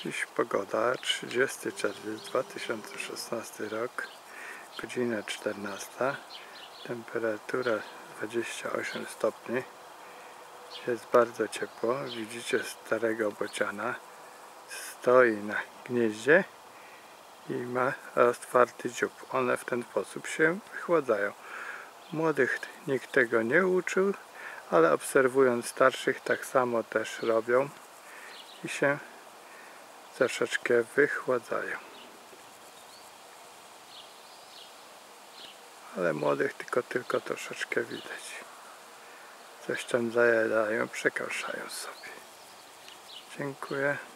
Dziś pogoda 30 czerwiec 2016 rok, godzina 14, temperatura 28 stopni, jest bardzo ciepło. Widzicie starego bociana, stoi na gnieździe i ma otwarty dziób. One w ten sposób się wychładzają. Młodych nikt tego nie uczył, ale obserwując starszych tak samo też robią i się troszeczkę wychładzają. Ale młodych tylko troszeczkę widać. Coś tam zajadają, przekąszają sobie. Dziękuję.